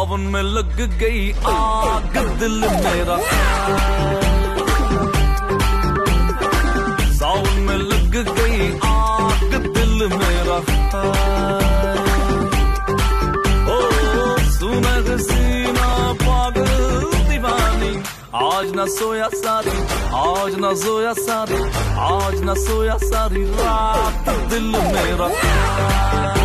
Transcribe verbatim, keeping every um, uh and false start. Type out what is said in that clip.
सावन में लग गई आग दिल मेरा, सावन में लग गई आग दिल मेरा। ओ सुना हसीना पागल दीवानी, आज न सोया सारी, आज न सोया सारी, आज न सोया सारी रात दिल मेरा।